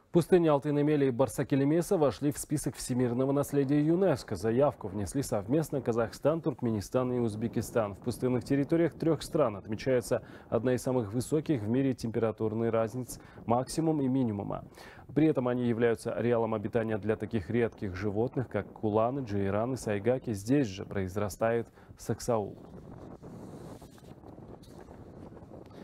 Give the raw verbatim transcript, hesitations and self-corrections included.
Пустыни Алтын-Эмели и Барсакелемеса вошли в список всемирного наследия ЮНЕСКО. Заявку внесли совместно Казахстан, Туркменистан и Узбекистан. В пустынных территориях трех стран отмечается одна из самых высоких в мире температурных разниц максимум и минимума. При этом они являются ареалом обитания для таких редких животных, как куланы, джейраны, сайгаки. Здесь же произрастает саксаул.